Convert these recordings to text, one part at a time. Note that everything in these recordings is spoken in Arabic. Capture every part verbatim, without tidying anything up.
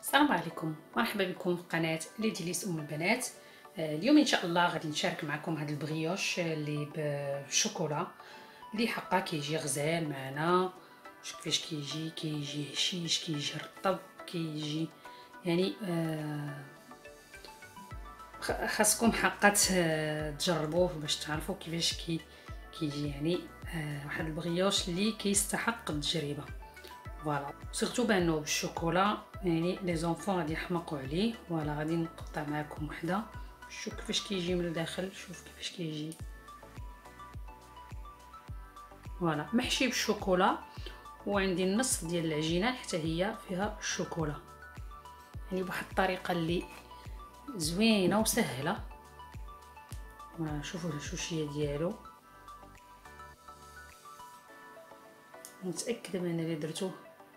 السلام عليكم، مرحبا بكم في قناه ليديليس ام البنات. اليوم ان شاء الله غادي نشارك معكم هذا البغيوش اللي بالشوكولا اللي حقا كيجي غزال معنا. شوف كيفاش كيجي كيجي هشيش، كيجي رطب، كيجي يعني آه خاصكم حقا تجربوه باش تعرفوا كيفاش كي كيجي يعني آه واحد البغيوش اللي كيستحق التجربه. فوالا سورتو بانو بالشوكولا يعني لي زونفون غادي يحمقوا عليه. فوالا غادي نقطع معكم وحده. شوف كيفاش كيجي من الداخل، شوف كيفاش كيجي. فوالا محشي بالشوكولا، وعندي النص ديال العجينه حتى هي فيها الشوكولا، يعني بواحد الطريقه اللي زوينه وسهله. فوالا شوفوا الهشوشيه ديالو، متاكده من اللي درتوه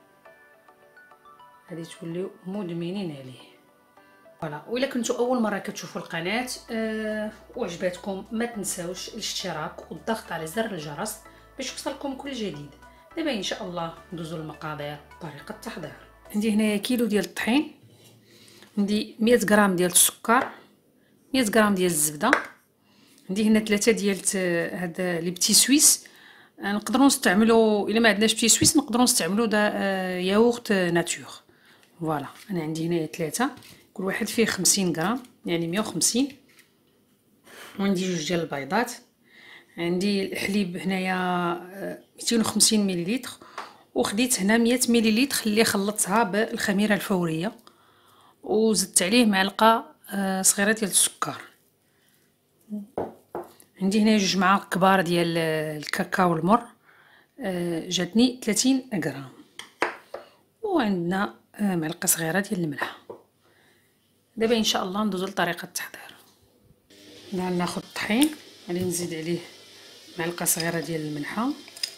غادي توليو مدمنين عليه. فوالا والا كنتو اول مره كتشوفوا القناه أه وعجباتكم ما تنساوش الاشتراك والضغط على زر الجرس باش يوصلكم كل جديد. دابا ان شاء الله ندوزو للمقادير طريقه التحضير. عندي هنايا كيلو ديال الطحين، عندي مية غرام ديال السكر، مية غرام ديال الزبده، عندي هنا ثلاثه ديال هذا لي بتي سويس. نقدروا نستعملوا الا ما عندناش بتي سويس نقدروا نستعملوا دا ياغورت ناتور. فوالا انا عندي هنايا ثلاثه، كل واحد فيه خمسين غرام يعني مية وخمسين. وعندي جوج ديال البيضات، عندي الحليب هنايا مئتين وخمسين مليلتر، وخديت هنا مية مليلتر اللي خلطتها بالخميره الفوريه، وزدت عليه معلقه صغيره ديال السكر. عندي هنا جوج معالق كبار ديال الكاكاو المر، جاتني ثلاثين غرام، وعندنا معلقه صغيره ديال الملح. دابا ان شاء الله ندوزو لطريقه التحضير. ناخذ الطحين، غادي نزيد عليه معلقه صغيره ديال الملحه،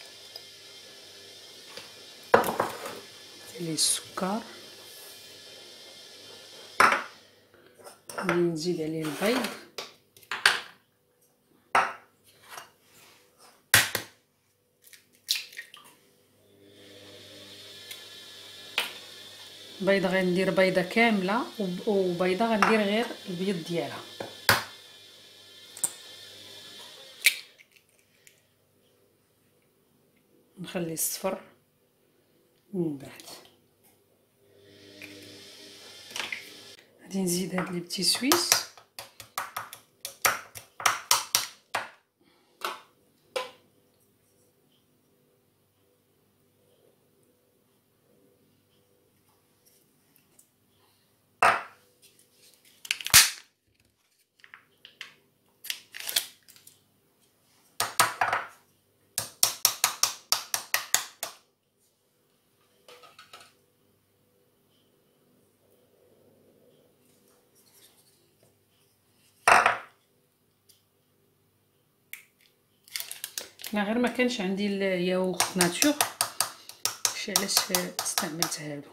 ديال السكر، غادي نزيد عليه البيض، بيضه غندير بيضه كامله وبيضه غندير غير البيض ديالها. نخلي الصفر من بعد. غادي نزيد هاد لي بتي سويس، لا غير ما كانش عندي الياغورت ناتور شي علاش استعملت هادو.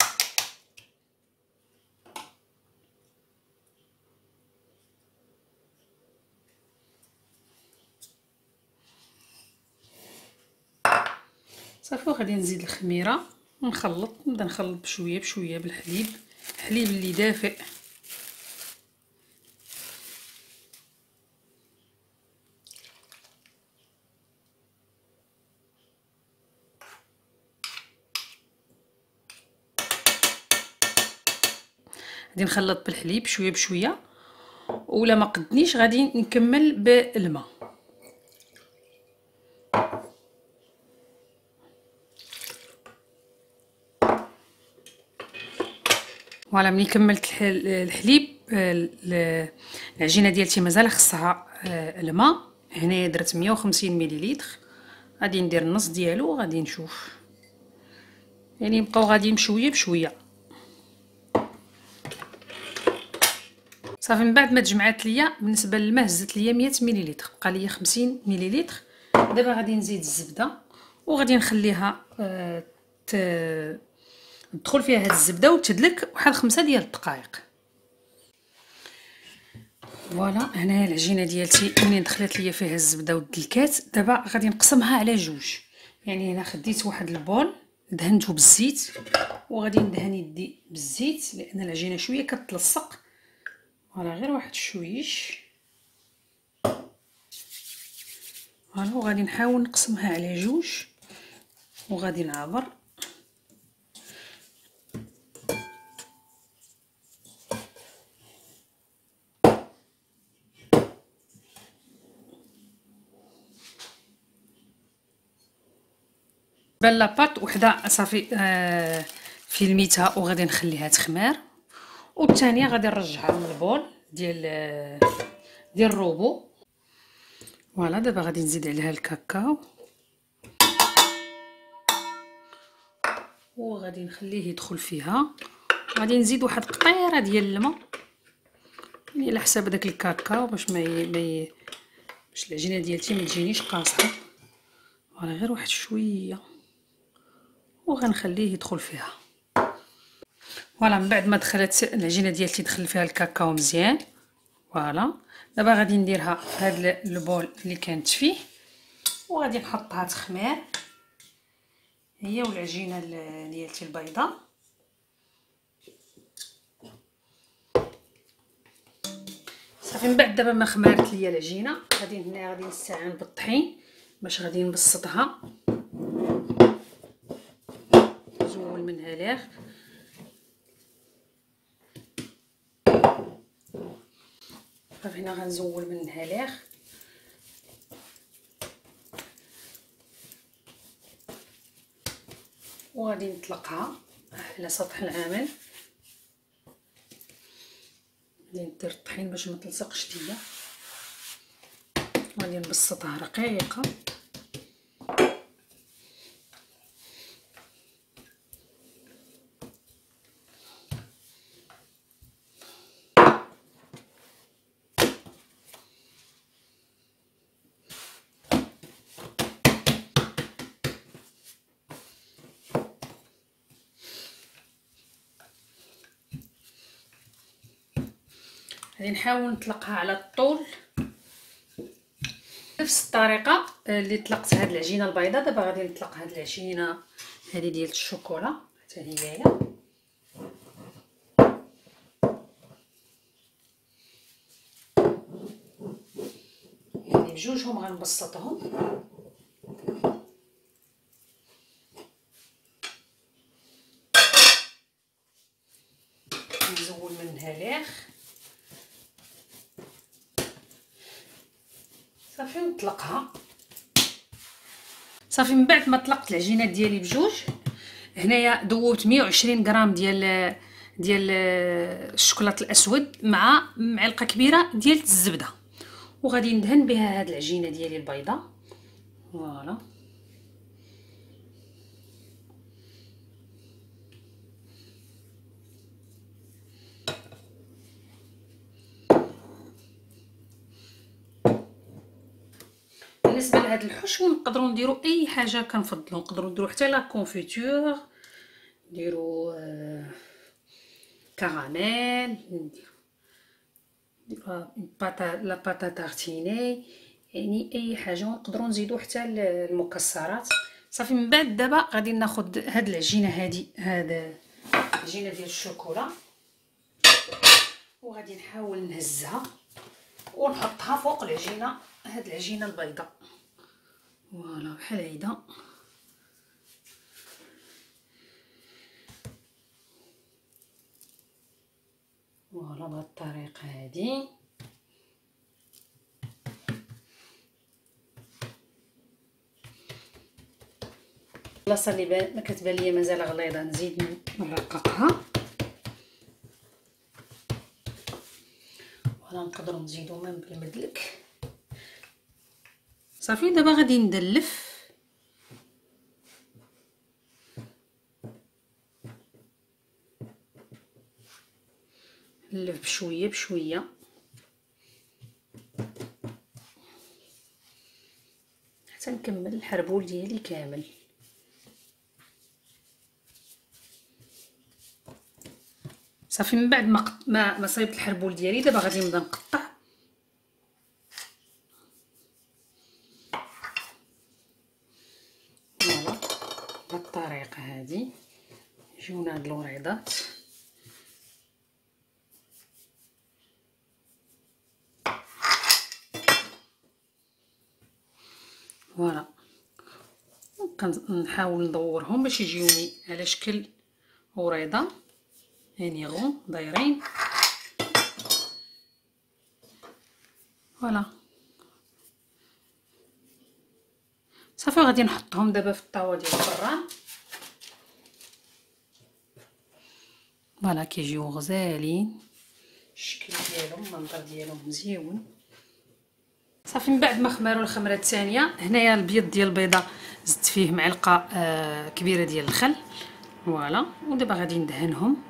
صافي غادي نزيد الخميره ونخلط، نبدا نخلط بشويه بشويه بالحليب، الحليب اللي دافئ. غادي نخلط بالحليب شويه بشويه، ولا ما قدنيش غادي نكمل بالماء. فوالا ملي كملت الحليب العجينه ديالتي مازال خصها الماء. هنايا درت مية وخمسين مليلتر، غادي ندير النص ديالو وغادي نشوف، يعني نبقاو غاديين بشويه بشويه. صافي من بعد ما تجمعات ليا بالنسبه للماء زدت ليا مية مليلتر، بقى ليا خمسين مليلتر. دابا غادي نزيد الزبده وغادي نخليها آه ت... تدخل فيها هاد الزبده وتدلك واحد خمسة ديال الدقائق. فوالا هنايا العجينه ديالتي منين دخلت ليا فيها الزبده ودلكات. دابا غادي نقسمها على جوج، يعني هنا خديت واحد البول دهنته بالزيت، وغادي ندهن يدي بالزيت لان العجينه شويه كتلصق. فوالا غير واحد شويش. فوالا وغادي نحاول نقسمها على جوج وغادي نعبر. بان لاباط وحده صافي آه فيلميتها وغادي نخليها تخمر، والثانيه غادي نرجعها من البول ديال ديال الروبو. فوالا دابا غادي نزيد عليها الكاكاو وغادي نخليه يدخل فيها. غادي نزيد واحد قطيره ديال الماء يعني على حساب داك الكاكاو باش ما ي... باش العجينه ديالتي ما تجينيش قاصحه. فوالا غير واحد شويه وغنخليه يدخل فيها. فوالا من بعد ما دخلت العجينه ديالتي دخل فيها الكاكاو مزيان. فوالا دابا غادي نديرها في هذا البول اللي كانت فيه وغادي نحطها تخمير هي والعجينه ديالتي البيضاء. صافي من بعد دابا ما خمرت ليا العجينه غادي هنا غادي نستعين بالطحين باش غادي نبسطها نزول منها لاخ. صافي هنا غنزول منها لاخ وغادي نطلقها على سطح العمل. غادي ندير الطحين باش ما تلصقش ليا. غادي نبسطها رقيقه. غادي نحاول نطلقها على الطول نفس الطريقه اللي طلقت هاد العجينه البيضاء. دابا غادي نطلق هاد العجينه هذه ديال الشوكولا حتى هي يعني بجوجهم غنبسطهم. نزول منها لاخ صافي نطلقها. صافي من بعد ما طلقت العجينه ديالي بجوج هنايا دوبت مية وعشرين غرام ديال ديال الشوكولاط الاسود مع معلقه كبيره ديال الزبده وغادي ندهن بها هاد العجينه ديالي البيضاء. فوالا بالنسبه لهاد الحشو نقدروا نديروا اي حاجه كنفضلوا. نقدروا نديروا حتى لا كونفيتور، نديروا آه كراميل، نديروا نديروا باطا لا باطا تارتيني يعني اي حاجه. ونقدروا نزيدوا حتى المكسرات. صافي من بعد دابا غادي ناخذ هاد العجينه هادي هاد العجينه ديال الشوكولا وغادي نحاول نهزها ونحطها فوق العجينه هاد العجينه البيضاء. فوالا بحال هيدا. فوالا بهاد الطريقه هادي. البلاصه اللي ما كتبان ليا مازال غليظه نزيد نرققها. ولا نقدروا نزيدوا من بالمدلك. صافي دابا غادي ندلف نلف بشويه بشويه حتى نكمل الحربول ديالي كامل. صافي من بعد ما ما, ما صايبت الحربول ديالي دابا غادي نبدا نقطع. فوالا بهاد الطريقه هذه. بيضات. فوالا كنحاول ندورهم باش يجيوني على شكل وريضه، يعني غون دايرين. فوالا صافي غادي نحطهم دابا في الطاوه ديال الفران. فوالا كيجيو غزالين، الشكل ديالهم المنظر ديالهم مزيون. صافي من بعد ما خمروا الخمره الثانيه، هنايا البيض ديال البيضه زدت فيه معلقه آه كبيره ديال الخل. فوالا ودابا غادي ندهنهم.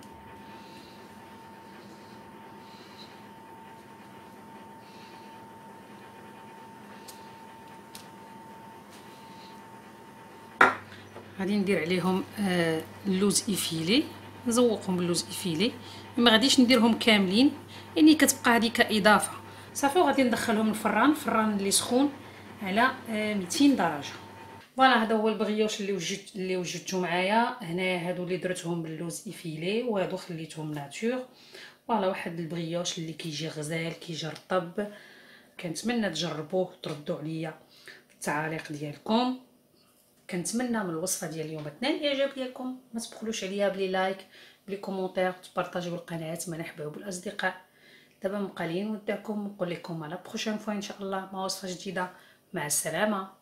غادي ندير عليهم آه اللوز ايفيلي، نزوقهم باللوز ايفيلي، ما غاديش نديرهم كاملين يعني كتبقى هذه كاضافه. صافي وغادي ندخلهم الفران، الفران اللي سخون على آه مئتين درجه. فوالا هذا هو البغيوش اللي وجدت اللي وجدته معايا هنايا. هادو اللي درتهم باللوز ايفيلي وهادو خليتهم ناتور. فوالا واحد البغيوش اللي كيجي غزال كيجي رطب. كنتمنى تجربوه وتردوا عليا في التعاليق ديالكم. كنتمنى من الوصفه ديال اليوم تنال الاعجاب ديالكم. ما تبخلوش عليا بلي لايك بلي كومونتير تبارطاجيو القناه مع الاحباب والاصدقاء. دابا مقالين نودعكم ونقول لكم على بروشين فوا ان شاء الله مع وصفه جديده. مع السلامه.